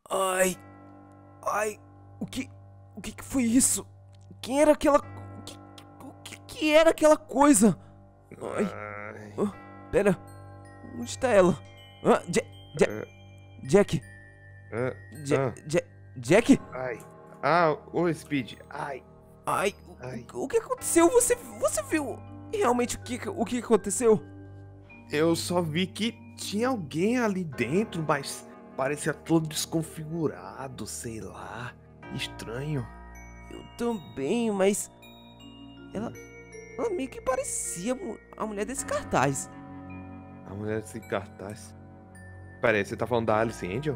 Ai, ai, o que foi isso? Quem era aquela, que era aquela coisa? Ai, Ai, pera, onde tá ela? Ah, ah, Jack, ah, Ja- ah, Ja- Jack? ai. Ah, oi, Speed. Ai, Ai, ai. o que aconteceu? Você viu realmente o que aconteceu? Eu só vi que tinha alguém ali dentro, mas parecia todo desconfigurado, sei lá. Estranho. Eu também, mas ela, ela meio que parecia a mulher desse cartaz. A mulher sem cartaz. Peraí, você tá falando da Alice Angel?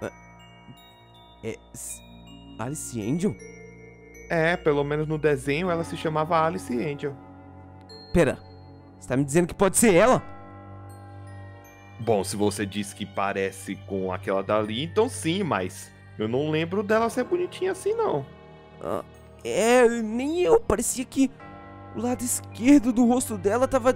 É Alice Angel? É, pelo menos no desenho ela se chamava Alice Angel. Pera, você tá me dizendo que pode ser ela? Bom, se você disse que parece com aquela dali, então sim, mas eu não lembro dela ser bonitinha assim, não. Ah, nem eu. Parecia que o lado esquerdo do rosto dela tava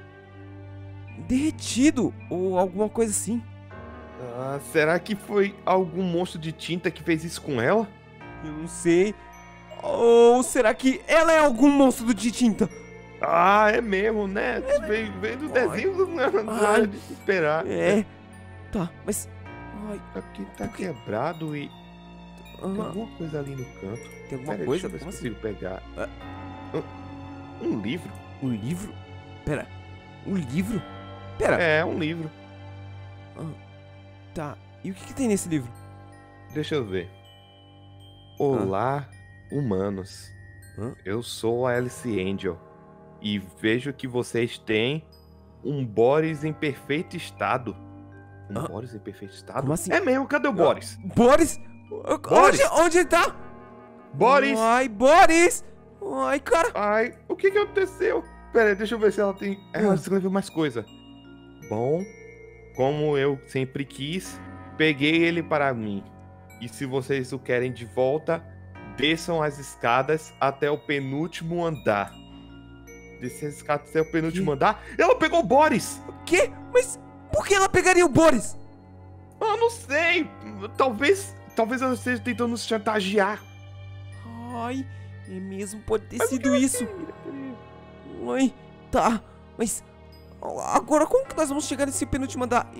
derretido ou alguma coisa assim. Ah, será que foi algum monstro de tinta que fez isso com ela? Eu não sei. Ou será que ela é algum monstro de tinta? Ah, é mesmo, né? Veio do desenho, não era de se esperar. É. Tá, mas. Ai, Aqui tá por quê? quebrado e tem ah, alguma coisa ali no canto. tem alguma Pera aí, coisa? deixa eu ver Como se assim? consigo pegar. Ah. Um livro? Um livro? Pera, um livro? Pera. É, um livro. Ah, tá, e o que tem nesse livro? Deixa eu ver. Olá, humanos. Hã? Eu sou a Alice Angel e vejo que vocês têm um Boris em perfeito estado. Um Hã? Boris em perfeito estado? Como assim? É mesmo, cadê o Boris? Boris? Boris? Onde ele tá? Boris! Ai, Boris! Ai, cara. Ai, o que aconteceu? Pera aí, deixa eu ver se ela tem... Ela escreveu mais coisa. Bom, como eu sempre quis, peguei ele para mim. E se vocês o querem de volta, desçam as escadas até o penúltimo andar. Descer as escadas até o penúltimo andar? Ela pegou o Boris! O quê? Mas por que ela pegaria o Boris? Ah, não sei. Talvez ela esteja tentando nos chantagear. Ai, é mesmo, pode ter Mas o sido que isso. Ai, tá, mas agora como que nós vamos chegar nesse penúltimo andar?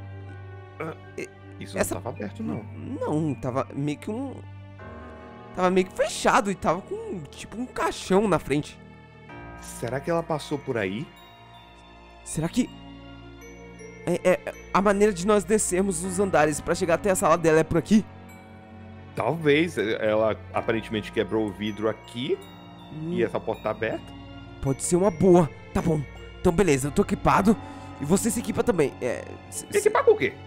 Isso Essa- não estava aberto, não. Não, tava meio que tava meio que fechado e tava com tipo um caixão na frente. Será que ela passou por aí? Será que a maneira de nós descermos os andares pra chegar até a sala dela é por aqui? Talvez. Ela aparentemente quebrou o vidro aqui e Hum, essa porta tá aberta. Pode ser uma boa. Tá bom. Então beleza, eu tô equipado e você se equipa também. Equipar com o quê?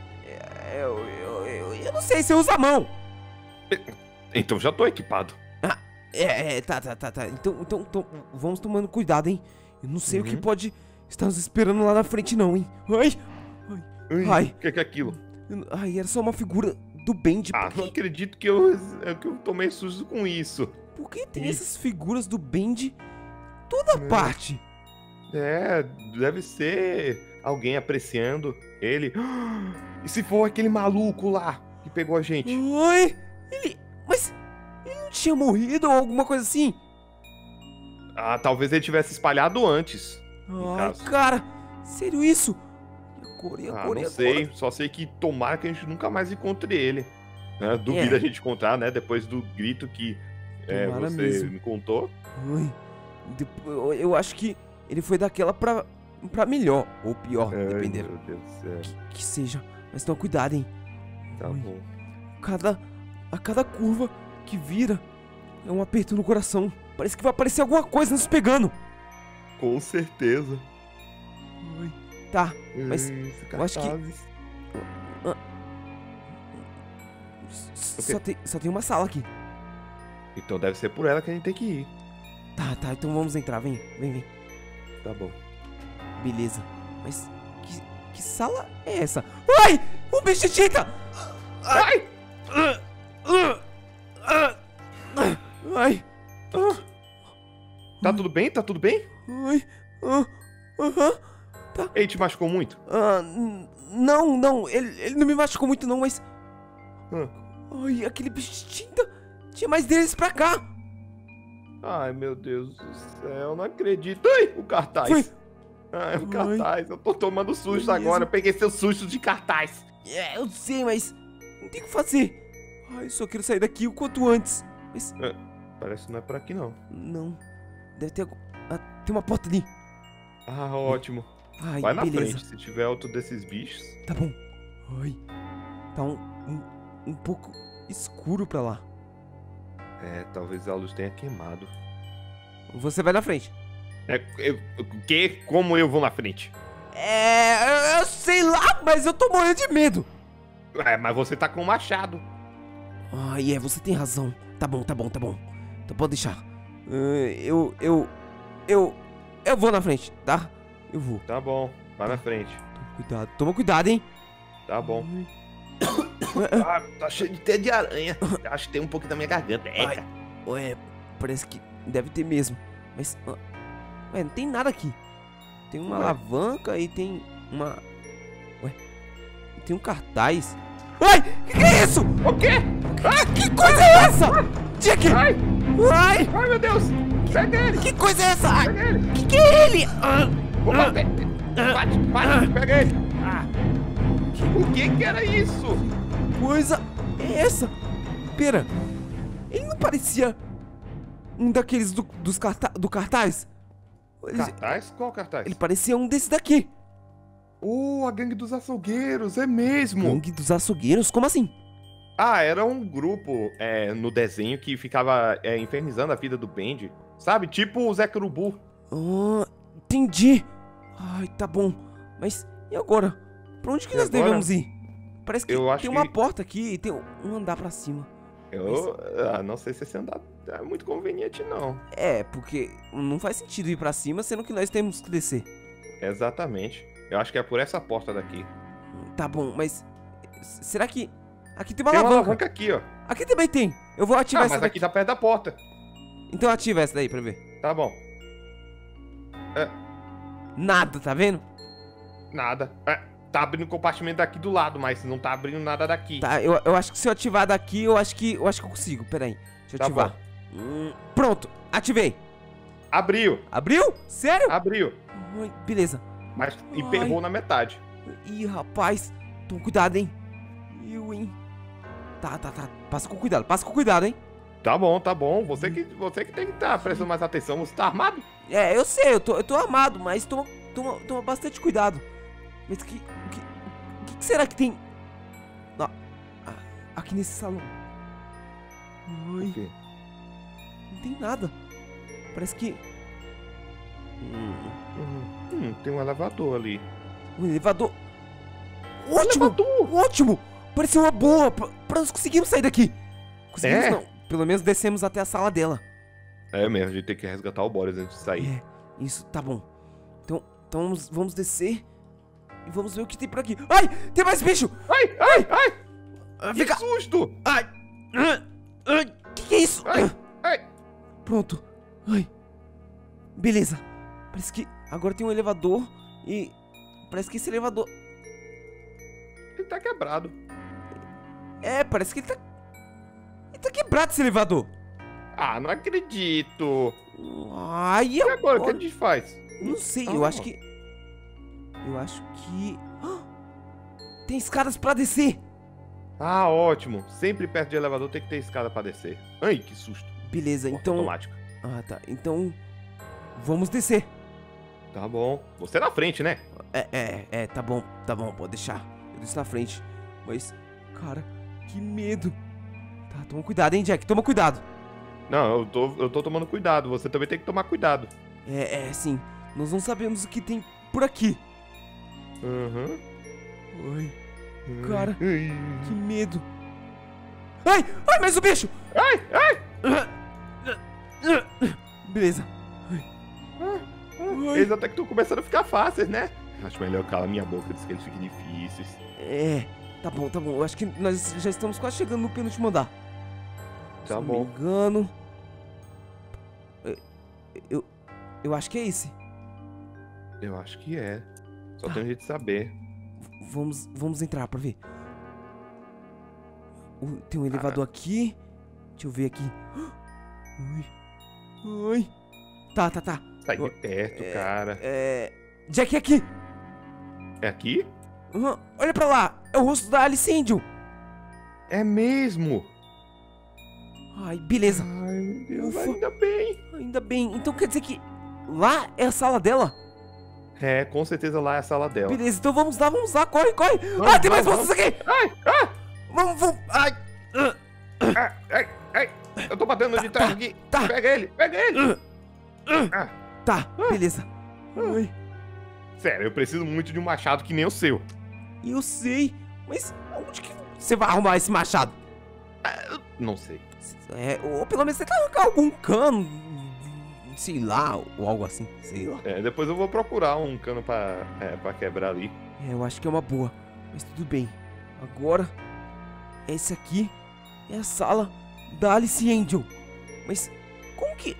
Eu não sei, você usa a mão. Então já tô equipado. Tá. Então, vamos tomando cuidado, hein? Eu não sei o que Uhum. pode estar nos esperando lá na frente, não, hein? Ai. O que é aquilo? Ai, era só uma figura do Bendy. Ah, não acredito que eu tomei susto com isso. Por que tem Ih. essas figuras do Bendy toda parte? É, deve ser alguém apreciando ele. E se for aquele maluco lá que pegou a gente? Ai, mas ele não tinha morrido ou alguma coisa assim? Ah, talvez ele tivesse espalhado antes. Ai, caso. cara, sério isso? E Ah, agora? não sei. Só sei que tomara que a gente nunca mais encontre ele. Né? Duvido a gente encontrar, né? Depois do grito que Tomara você mesmo. me contou. Ai, eu acho que ele foi daquela pra melhor ou pior, Ai, dependendo. meu Deus do céu. Que seja. Mas toma cuidado, hein? Tá Ai. bom. A cada curva que vira é um aperto no coração. Parece que vai aparecer alguma coisa nos pegando. Com certeza. Ai, tá, mas Esse eu acho que- cartazes. só tem uma sala aqui. Então deve ser por ela que a gente tem que ir. Tá, então vamos entrar. Vem. Tá bom. Beleza. Mas que sala é essa? Ai! Um bicho de tinta! Ai! Ai! Tá tudo bem? Tá tudo bem? Ai! Aham! Ele te machucou muito? Não, ele não me machucou muito não, mas... Ai, aquele bicho tinha mais deles pra cá. Ai, meu Deus do céu, não acredito. Ai, o cartaz. Foi. Ai, o cartaz. Eu tô tomando susto Foi agora. mesmo. Eu peguei seu susto de cartaz. É, eu sei, mas não tem o que fazer. Ai, eu só quero sair daqui o quanto antes. Mas Parece que não é por aqui, não. não. Deve ter tem uma porta ali. Ah, ótimo. Ai, Vai na beleza. frente, se tiver outro desses bichos. Tá bom. Ai. Tá um pouco escuro pra lá. É, talvez a luz tenha queimado. Você vai na frente. O quê? Como eu vou na frente? Eu sei lá, mas eu tô morrendo de medo. Mas você tá com um machado. Ai, você tem razão. Tá bom. Então pode deixar. Eu vou na frente, tá? Eu vou. Tá bom, vai na frente. Toma cuidado, hein? Tá bom. Ah, tá cheio de teia de aranha. Acho que tem um pouquinho da minha garganta. Ai. Ué, parece que deve ter mesmo. Mas, não tem nada aqui. Tem uma alavanca e tem uma... Ué, tem um cartaz. Ai, que é isso? O quê? Que coisa é essa? Jack! Ai, Ai, ai, meu Deus. Pega ele. que coisa é essa? Ai, Pega ele. que é ele? Vou bater. Bate, pega ele. O que era isso? Coisa é essa? Pera, ele não parecia um daqueles do cartaz? Cartaz? Qual cartaz? Ele parecia um desses daqui. A gangue dos açougueiros, é mesmo. Gangue dos açougueiros? Como assim? Ah, era um grupo no desenho que ficava infernizando a vida do Bendy. Sabe? Tipo o Zé Curubu. Entendi. Ai, tá bom. Mas e agora? Pra onde que nós devemos ir? Parece que tem uma porta aqui e tem um andar pra cima. Não sei se esse andar é muito conveniente, não. Porque não faz sentido ir pra cima, sendo que nós temos que descer. Exatamente. Eu acho que é por essa porta daqui. Tá bom, mas será que... Aqui tem uma Tem uma alavanca. alavanca aqui, ó. Aqui também tem. Eu vou ativar essa mas daqui. aqui tá perto da porta. Então ativa essa daí pra ver. Tá bom. Nada, tá vendo? Nada. Tá abrindo o compartimento daqui do lado, mas não tá abrindo nada daqui. Tá, eu acho que se eu ativar daqui, eu acho que eu consigo. Pera aí, deixa eu Tá ativar. Pronto, ativei. Abriu. Abriu? Sério? Abriu. Ai, beleza. Mas emperrou na metade. Ih, rapaz. Toma cuidado, hein. Hein. Tá. Passa com cuidado, hein. Tá bom. Você que tem que estar prestando mais atenção. Você tá armado? Eu sei, eu tô armado, mas toma bastante cuidado. Mas o que será que tem aqui nesse salão? Ai, O quê? não tem nada. Parece que... Tem um elevador ali. Um elevador... Ótimo! Pareceu uma boa pra nós conseguirmos sair daqui. Conseguimos não. Pelo menos descemos até a sala dela. É mesmo, a gente tem que resgatar o Boris antes de sair. Isso, tá bom. Então vamos descer e vamos ver o que tem por aqui. Ai, tem mais bicho! Ai! Que susto! Ai! Que é isso? Ai! Pronto. Ai. Beleza. Parece que agora tem um elevador e parece que esse elevador... Ele tá quebrado. Parece que ele tá quebrado esse elevador. Ah, não acredito. Ai, E agora, o que a gente faz? Não sei, eu acho que... Tem escadas pra descer. Ah, ótimo. Sempre perto de elevador tem que ter escada pra descer. Ai, que susto. Beleza, Porta então... automática. Tá. Então, vamos descer. Tá bom. Você na frente, né? Tá bom, pode deixar. Eu desço na frente. Mas, cara, que medo. Tá, toma cuidado, hein, Jack, toma cuidado. Não, eu tô tomando cuidado. Você também tem que tomar cuidado. Sim. Nós não sabemos o que tem por aqui. Ai, cara, que medo. Ai, mais o bicho. Beleza. Eles até que estão começando a ficar fáceis, né? Acho melhor eu calar minha boca antes que eles fiquem difíceis. Tá bom. Eu acho que nós já estamos quase chegando no penúltimo andar. Tá Se bom. não me engano. Eu acho que é esse. Eu acho que é. Só tem um jeito de saber. Vamos entrar pra ver. Tem um elevador aqui. Deixa eu ver aqui. Ai. Ai. Tá. Sai de perto, cara. Jack, é aqui. É aqui? Uhum. Olha pra lá. É o rosto da Alice Angel. É mesmo. Ai, beleza. Ai, meu Deus, Ufa. ainda bem. Ainda bem. Então quer dizer que lá é a sala dela? É, com certeza lá é a sala dela. Beleza, então vamos lá. Corre. Vamos, Tem mais vamos, monstros aqui. Ai, Vamos. Ai. ai. Eu tô batendo de trás aqui. Tá. Pega ele. Ah, Tá, beleza. Ai, sério, eu preciso muito de um machado que nem o seu. eu sei. Mas onde que você vai arrumar esse machado? Não sei. Ou pelo menos você quer arrancar algum cano, sei lá, ou algo assim, sei lá. Depois eu vou procurar um cano pra quebrar ali. Eu acho que é uma boa, mas tudo bem. Agora, esse aqui é a sala da Alice Angel. Mas como que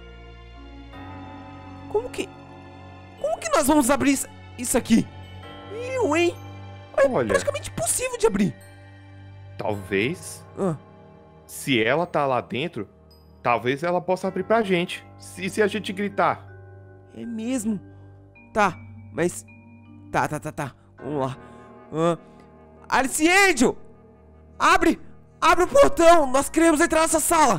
nós vamos abrir isso aqui? Hein? É Olha, praticamente impossível de abrir. talvez, Ah, se ela tá lá dentro, talvez ela possa abrir pra gente. Se a gente gritar. é mesmo? Tá, mas... Tá. Vamos lá. Alice Angel! Abre o portão! Nós queremos entrar nessa sala!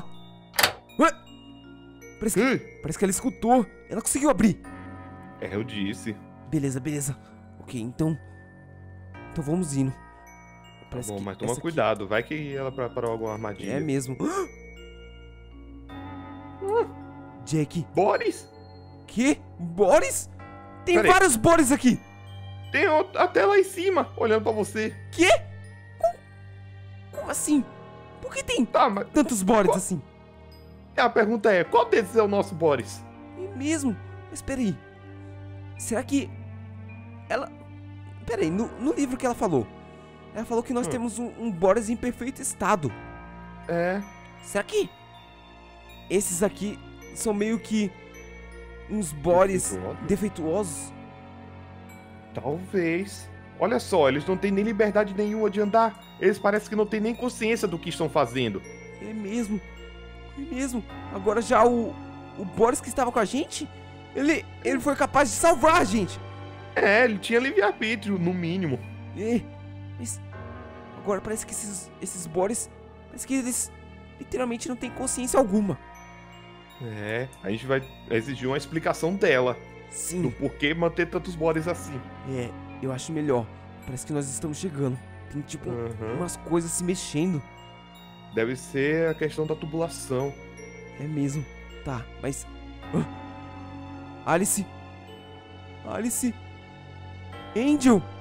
Parece que ela escutou. Ela conseguiu abrir. Eu disse. Beleza. Ok, então vamos indo. Parece Bom, que mas toma essa aqui cuidado. Vai que ela preparou alguma armadilha. é mesmo. Jack. Boris? Que? Boris? Tem Pera aí. vários Boris aqui. Tem até lá em cima, olhando pra você. Que? Como assim? Por que tem Tá, mas tantos Boris assim? a pergunta é, qual desses é o nosso Boris? É mesmo? Mas peraí. Será que ela... Peraí, no livro que ela falou que nós temos um Boris em perfeito estado. É, Será que esses aqui são meio que uns Boris defeituosos? talvez. Olha só, eles não têm nem liberdade nenhuma de andar. Eles parecem que não têm nem consciência do que estão fazendo. É mesmo. Agora já o Boris que estava com a gente, ele foi capaz de salvar a gente. Ele tinha livre-arbítrio, no mínimo. Mas agora parece que esses Boris, parece que eles literalmente não têm consciência alguma. A gente vai exigir uma explicação dela. Do Sim, porquê manter tantos Boris assim. eu acho melhor. Parece que nós estamos chegando. Tem tipo umas coisas se mexendo. Deve ser a questão da tubulação. É mesmo. Tá, mas... Alice? Angel?